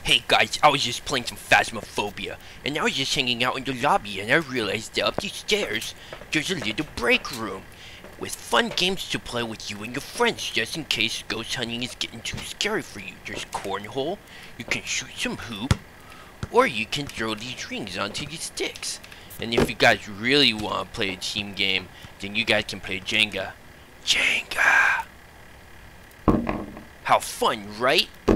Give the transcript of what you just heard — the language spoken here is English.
Hey guys, I was just playing some Phasmophobia, and I was just hanging out in the lobby, and I realized that up the stairs, there's a little break room, with fun games to play with you and your friends, just in case ghost hunting is getting too scary for you. There's cornhole, you can shoot some hoop, or you can throw these rings onto these sticks. And if you guys really want to play a team game, then you guys can play Jenga. Jenga! How fun, right?